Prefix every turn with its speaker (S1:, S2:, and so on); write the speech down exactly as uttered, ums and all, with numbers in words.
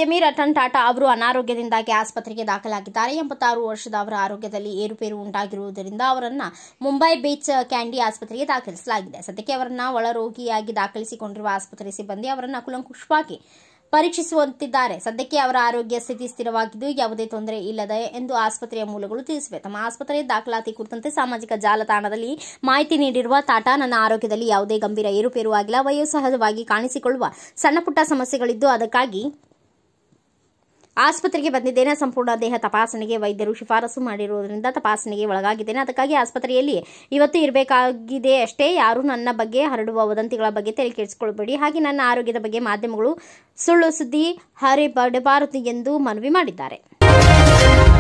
S1: ಉದ್ಯಮಿ ರತನ್ ಟಾಟಾ ಅವರು ಅನಾರೋಗ್ಯದಿಂದಾಗಿ ಆಸ್ಪತ್ರೆಗೆ ದಾಖಲಾಗಿದ್ದಾರೆ. ಎಂಬತ್ತಾರು ವರ್ಷದ ಅವರ ಆರೋಗ್ಯದಲ್ಲಿ ಏರುಪೇರು ಉಂಟಾಗಿರುವುದರಿಂದ ಅವರನ್ನು ಮುಂಬೈ ಬೀಚ್ ಕ್ಯಾಂಡಿ ಆಸ್ಪತ್ರೆಗೆ ದಾಖಲಿಸಲಾಗಿದೆ. ಸದ್ಯಕ್ಕೆ ಅವರನ್ನು ಒಳರೋಗಿಯಾಗಿ ದಾಖಲಿಸಿಕೊಂಡಿರುವ ಆಸ್ಪತ್ರೆ ಸಿಬ್ಬಂದಿ ಅವರನ್ನು ಕೂಲಂಕುಷವಾಗಿ ಪರೀಕ್ಷಿಸುವಂತಿದ್ದಾರೆ. ಸದ್ಯಕ್ಕೆ ಅವರ ಆರೋಗ್ಯ ಸ್ಥಿತಿ ಸ್ಥಿರವಾಗಿದ್ದು ಯಾವುದೇ ತೊಂದರೆ ಇಲ್ಲದೆ ಎಂದು ಆಸ್ಪತ್ರೆಯ ಮೂಲಗಳು ತಿಳಿಸಿವೆ. ತಮ್ಮ ಆಸ್ಪತ್ರೆ ದಾಖಲಾತಿ ಕುರಿತಂತೆ ಸಾಮಾಜಿಕ ಜಾಲತಾಣದಲ್ಲಿ ಮಾಹಿತಿ ನೀಡಿರುವ ಟಾಟಾ, ನನ್ನ ಆರೋಗ್ಯದಲ್ಲಿ ಯಾವುದೇ ಗಂಭೀರ ಏರುಪೇರು ಆಗಿಲ್ಲ. ವಯೋಸಹಜವಾಗಿ ಕಾಣಿಸಿಕೊಳ್ಳುವ ಸಣ್ಣಪುಟ್ಟ ಸಮಸ್ಯೆಗಳಿದ್ದು ಅದಕ್ಕಾಗಿ ಆಸ್ಪತ್ರೆಗೆ ಬಂದಿದ್ದೇನೆ. ಸಂಪೂರ್ಣ ದೇಹ ತಪಾಸಣೆಗೆ ವೈದ್ಯರು ಶಿಫಾರಸು ಮಾಡಿರುವುದರಿಂದ ತಪಾಸಣೆಗೆ ಒಳಗಾಗಿದ್ದೇನೆ. ಅದಕ್ಕಾಗಿ ಆಸ್ಪತ್ರೆಯಲ್ಲಿ ಇವತ್ತು ಇರಬೇಕಾಗಿದೆ ಅಷ್ಟೇ. ಯಾರು ನನ್ನ ಬಗ್ಗೆ ಹರಡುವ ವದಂತಿಗಳ ಬಗ್ಗೆ ತಲೆ ಕೆಡಿಸಿಕೊಳ್ಳಬೇಡಿ. ಹಾಗೆ ನನ್ನ ಆರೋಗ್ಯದ ಬಗ್ಗೆ ಮಾಧ್ಯಮಗಳು ಸುಳ್ಳು ಸುದ್ದಿ ಹರಿಬಿಡಬಾರದು ಎಂದು ಮನವಿ ಮಾಡಿದ್ದಾರೆ.